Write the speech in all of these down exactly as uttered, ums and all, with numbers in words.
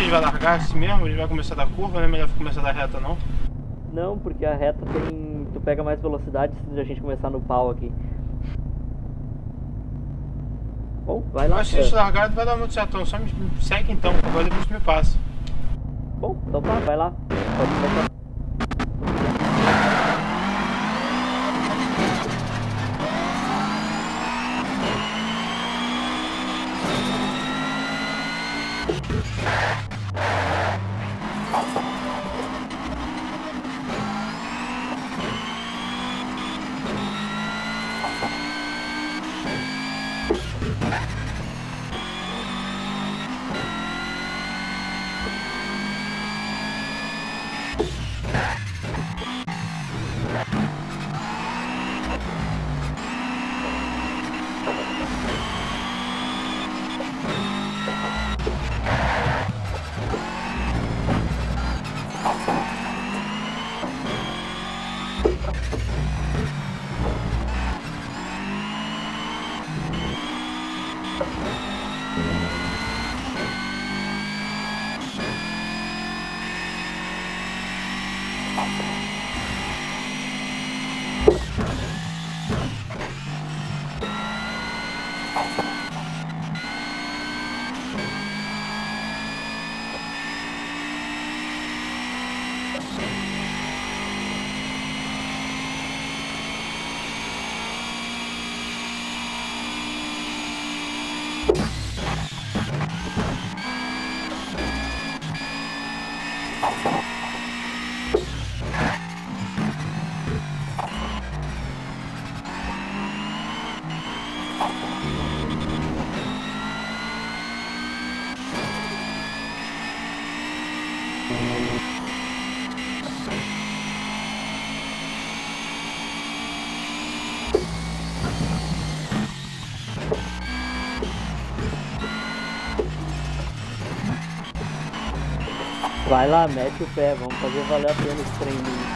gente vai largar assim mesmo? A gente vai começar da curva, não é melhor começar da reta não? Não, porque a reta tem... tu pega mais velocidade se a gente começar no pau aqui. Bom, vai lá. Mas se a gente largar não vai dar muito certo, só me segue então, agora depois me passa. Bom, então tá, vai lá. Pode começar. Vai lá, mete o pé, vamos fazer valer a pena esse treininho.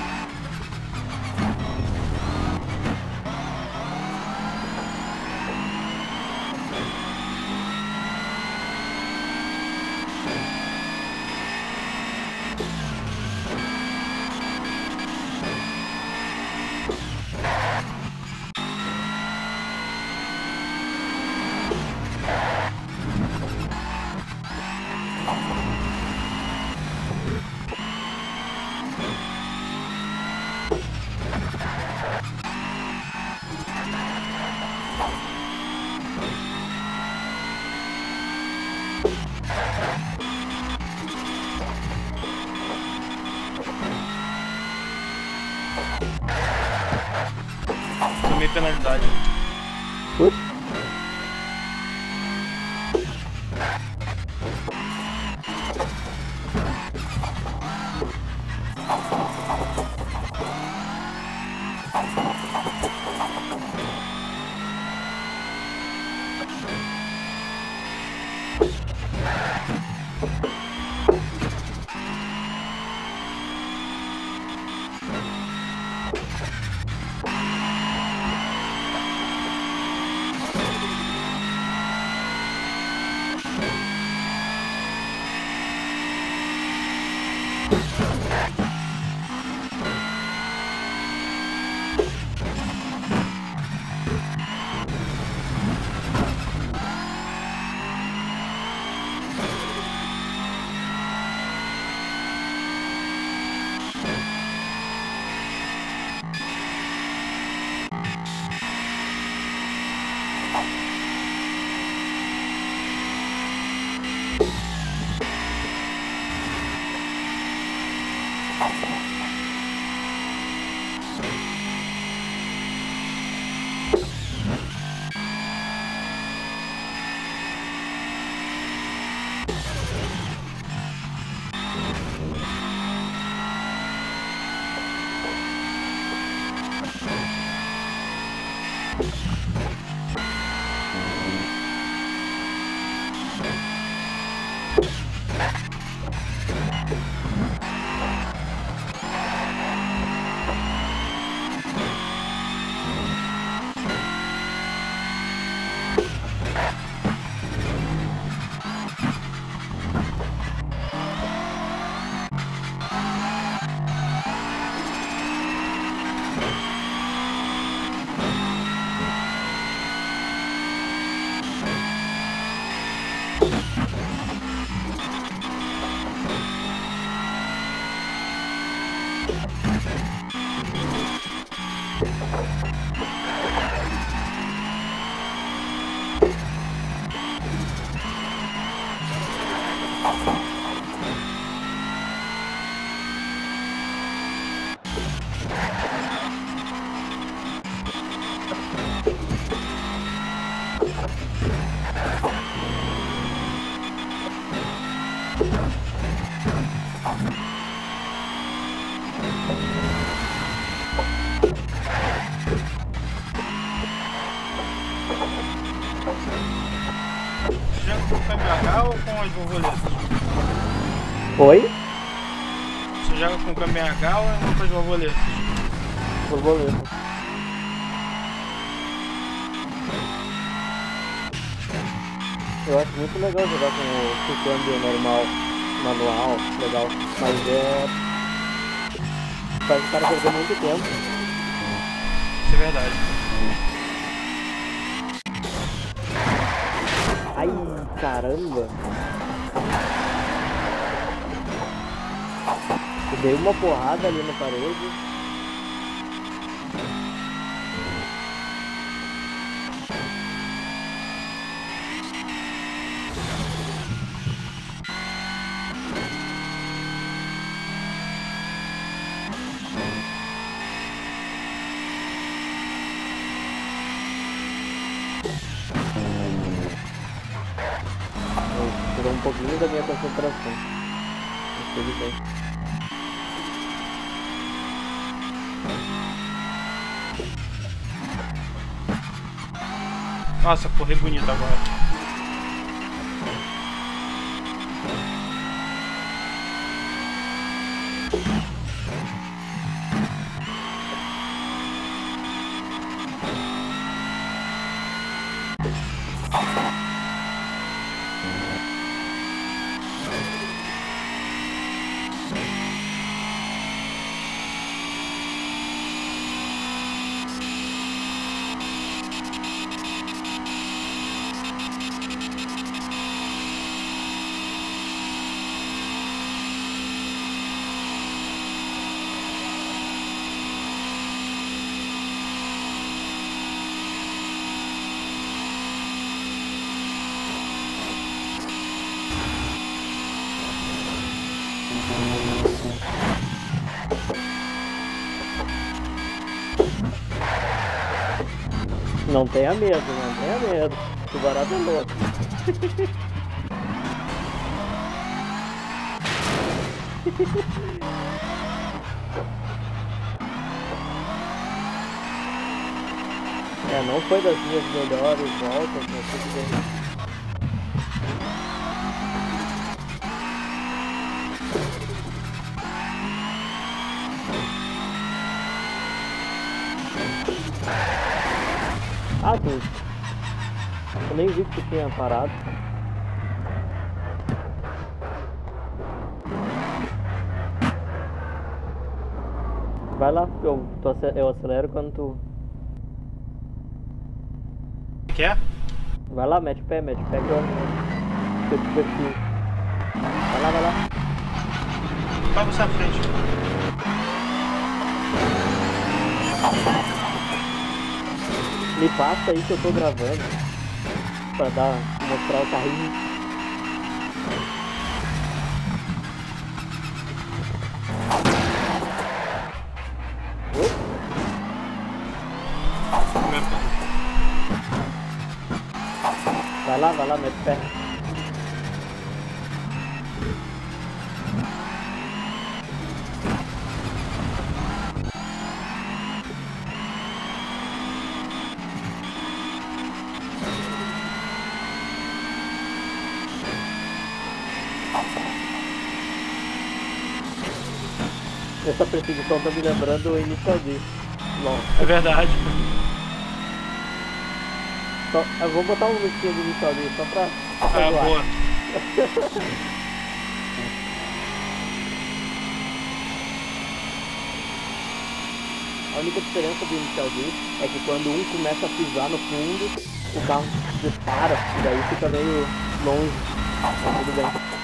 Tomei penalidade. Putz. Você joga com o câmbio H ou com as borboletas? Oi? Você joga com o câmbio H ou com as borboletas? Borboleta. Eu acho muito legal jogar com o, com o câmbio normal, manual, legal. Mas é... faz o cara perder muito tempo. Isso é verdade. Ai, caramba! Eu dei uma porrada ali na parede. Tirou um pouquinho da minha concentração. Mas tudo bem. Nossa, corri bonito agora. Não tenha medo, não tenha medo. O barato é louco. É, não foi das minhas melhores voltas, mas tudo bem. Ah, tu... eu nem vi que tu tinha parado. Vai lá, eu, tu ace- eu acelero quando tu... Quer? Vai lá, mete o pé, mete o pé que eu... que eu te perfil. Vai lá, vai lá. Vai você à frente. Me passa aí que eu tô gravando. Pra dar, mostrar o carrinho. Vai lá, vai lá, mete o pé. Essa perseguição tá me lembrando o Initial D. Bom, É verdade. só, eu vou botar um musiquinha do Initial D só pra... pra Ah, zoar. boa. A única diferença do Initial D é que quando um começa a pisar no fundo, o carro dispara, e daí fica meio longe. Mas tudo bem.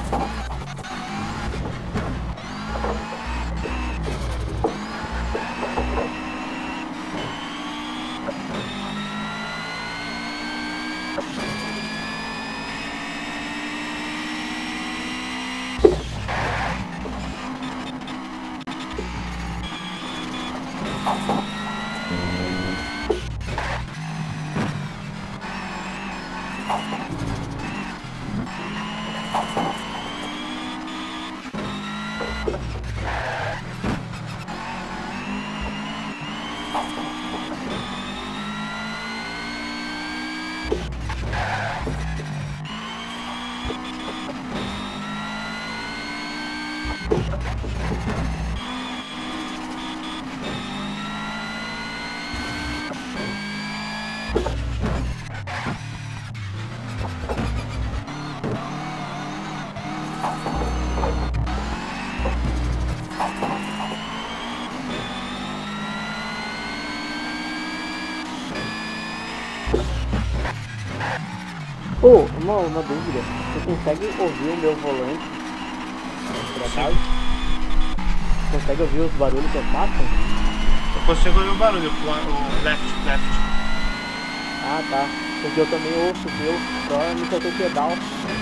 Oh, uma, uma dúvida. Você consegue ouvir o meu volante? Por acaso? Consegue ouvir os barulhos que eu faço? Eu consigo ouvir o barulho, o left, left. Ah, tá. Porque eu também ouço o teu, só no seu pedal.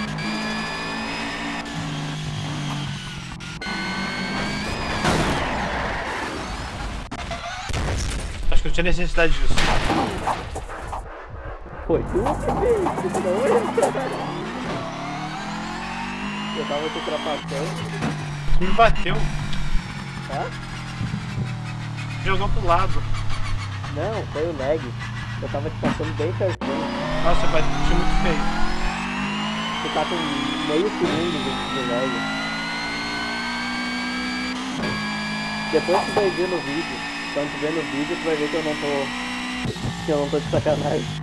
Acho que não tinha necessidade disso. Foi tu que fez, não eu. Eu tava te ultrapassando. Me bateu. Hã? Jogou pro lado. Não, foi o lag. Eu tava te passando bem certinho. Nossa, bateu muito feio. Você tá com meio segundo de, de lag. Depois tu vai ver no vídeo. Quando tu ver no vídeo, tu vai ver que eu não tô... que eu não tô de sacanagem.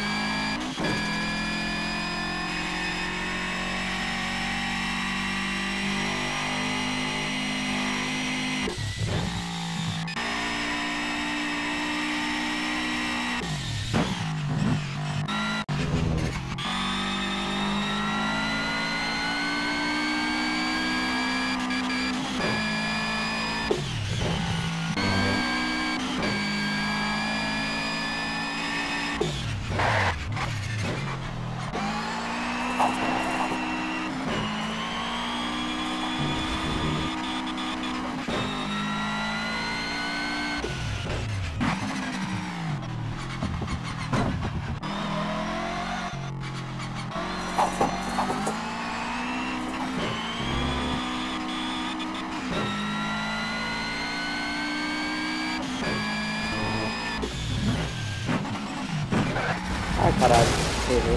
Ai, caralho, errei.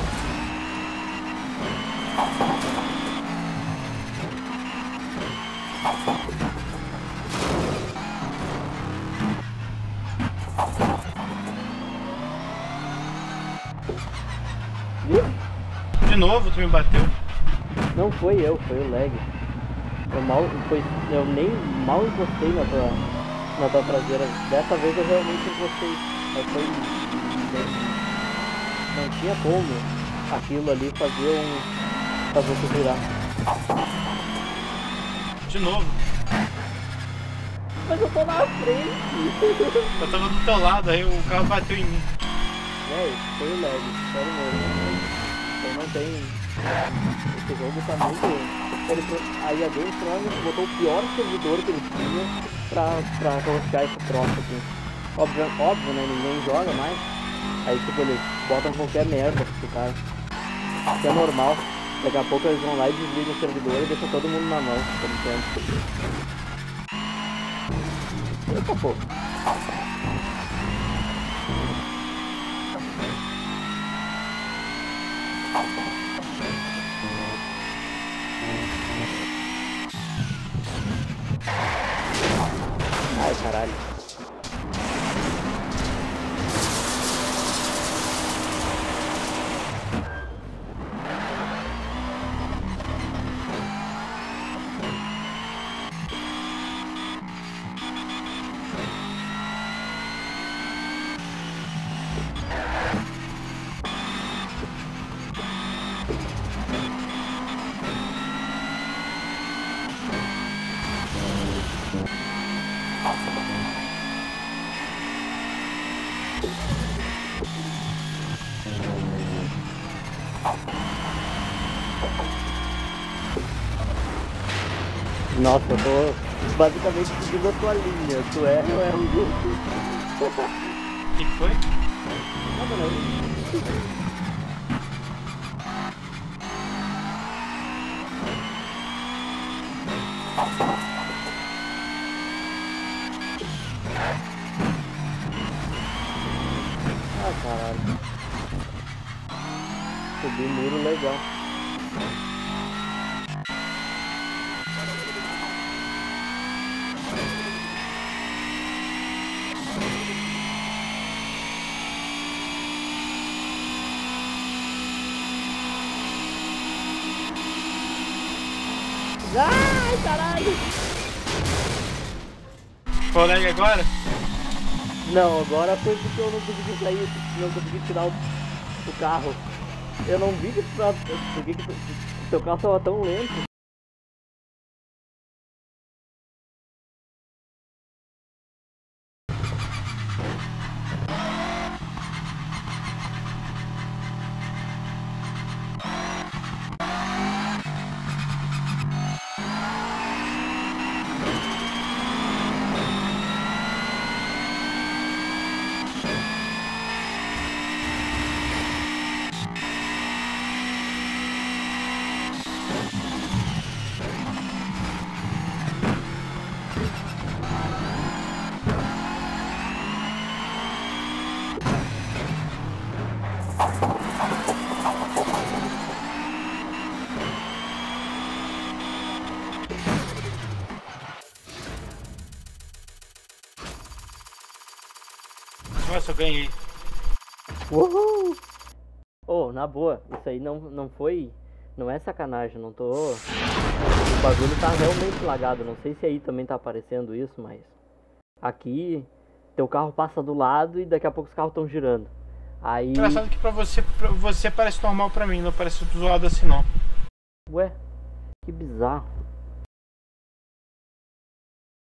Viu? De novo, tu me bateu? Não foi eu, foi o lag. Eu mal, foi, eu nem mal encostei na tua, na tua traseira. Dessa vez eu realmente encostei. Mas foi... Não tinha como aquilo ali fazer um... fazer você virar. De novo. Mas eu tô na frente. Eu tava do teu lado, aí o carro bateu em mim. É, foi o lag, sério mesmo. Eu não tenho... Esse jogo tá muito... Ele, aí a Games provavelmente botou o pior servidor que ele tinha pra, pra colocar esse troço aqui. Óbvio, óbvio, né? Ninguém joga mais. Aí tipo, eles botam qualquer merda pro cara. Isso é normal. Daqui a pouco eles vão lá e desligam o servidor e deixam todo mundo na mão, por enquanto. Eita, pô. Ai, caralho. Nossa, eu tô basicamente seguindo a tua linha. Tu é ou é um grupo? O que foi? Nada não. Ah, caralho. Subi muro legal. Ai, caralho! Foi lag agora? Não, agora foi porque eu não consegui sair, não consegui tirar o, o carro. Eu não vi que tu tava, por que que tu, teu carro tava tão lento. Nossa, eu ganhei. Uhul! Oh, na boa, isso aí não, não foi, não é sacanagem, não tô... O bagulho tá realmente lagado, não sei se aí também tá aparecendo isso, mas... Aqui, teu carro passa do lado e daqui a pouco os carros estão girando. Aí... Engraçado que pra você, pra você parece normal, pra mim não parece zoado assim não. Ué, que bizarro.